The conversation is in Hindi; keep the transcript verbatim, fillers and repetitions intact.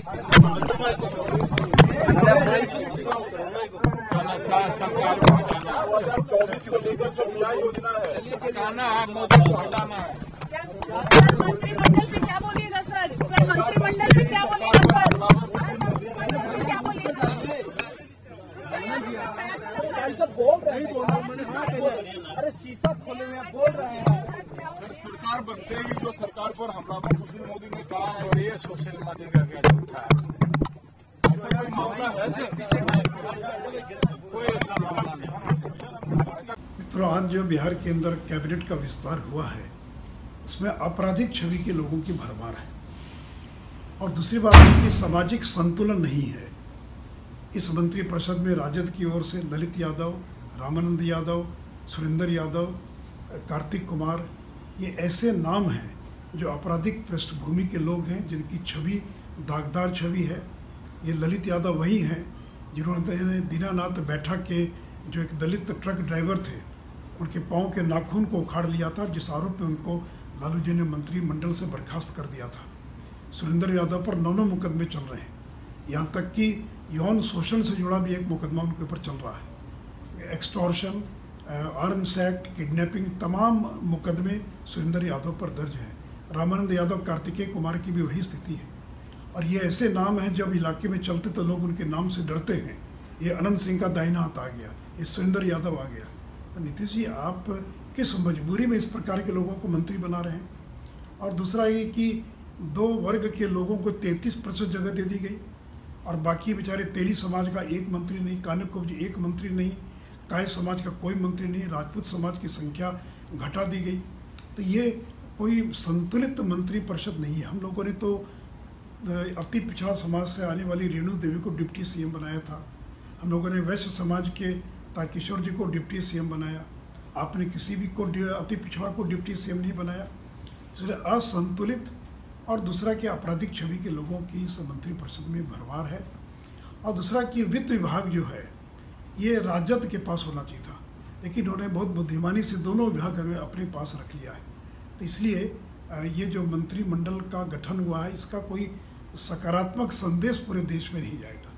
चौबीस को लेकर जो क्या योजना है, हटाना है, मोदी को हटाना है। मंत्रिमंडल से क्या बोलिएगा सर? सर मंत्रिमंडल से क्या बोलिएगा सर? क्या बोलिएगा? ऐसा बोल रहे हैं, अरे शीशा खोले हैं, बोल रहे हैं। सरकार बनते ही जो सरकार पर हमलावर सुशील मोदी ने कहा है, और ये सोशल मीडिया का क्या झूठा है, ऐसा कोई मामला है? कोई ऐसा मामला नहीं। मित्रों, आज जो बिहार के अंदर कैबिनेट का विस्तार हुआ है, उसमें आपराधिक छवि के लोगों की भरमार है। और दूसरी बात है कि सामाजिक संतुलन नहीं है। इस मंत्रिपरिषद में राजद की ओर से ललित यादव, रामानंद यादव, सुरेंद्र यादव, कार्तिक कुमार, ये ऐसे नाम हैं जो आपराधिक पृष्ठभूमि के लोग हैं, जिनकी छवि दागदार छवि है। ये ललित यादव वही हैं जिन्होंने दीनानाथ बैठा के जो एक दलित ट्रक ड्राइवर थे, उनके पाँव के नाखून को उखाड़ लिया था, जिस आरोप में उनको लालू जी ने मंत्रिमंडल से बर्खास्त कर दिया था। सुरेंद्र यादव पर नौ नौ मुकदमे चल रहे हैं, यहाँ तक कि यौन शोषण से जुड़ा भी एक मुकदमा उनके ऊपर चल रहा है। एक्सटॉर्शन, आर्म्स एक्ट, किडनैपिंग, तमाम मुकदमे सुरेंद्र यादव पर दर्ज हैं। रामानंद यादव, कार्तिकेय कुमार की भी वही स्थिति है। और ये ऐसे नाम हैं, जब इलाके में चलते तो लोग उनके नाम से डरते हैं। ये अनंत सिंह का दाहिना हाथ आ गया, ये सुरेंद्र यादव आ गया। तो नीतीश जी, आप किस मजबूरी में इस प्रकार के लोगों को मंत्री बना रहे हैं? और दूसरा ये कि दो वर्ग के लोगों को तैंतीस प्रतिशत जगह दे दी गई, और बाकी बेचारे तेली समाज का एक मंत्री नहीं, कान्यकुब्ज एक मंत्री नहीं, काय समाज का कोई मंत्री नहीं, राजपूत समाज की संख्या घटा दी गई। तो ये कोई संतुलित मंत्री परिषद नहीं है। हम लोगों ने तो अति पिछड़ा समाज से आने वाली रेणु देवी को डिप्टी सीएम बनाया था। हम लोगों ने वैश्य समाज के तारकिशोर जी को डिप्टी सीएम बनाया। आपने किसी भी को अति पिछड़ा को डिप्टी सीएम नहीं बनाया। इसलिए असंतुलित और दूसरा कि आपराधिक छवि के लोगों की इस मंत्रिपरिषद में भरमार है। और दूसरा कि वित्त विभाग जो है ये राजद के पास होना चाहिए था, लेकिन उन्होंने बहुत बुद्धिमानी से दोनों विभाग हमें अपने पास रख लिया है। तो इसलिए ये जो मंत्रिमंडल का गठन हुआ है, इसका कोई सकारात्मक संदेश पूरे देश में नहीं जाएगा।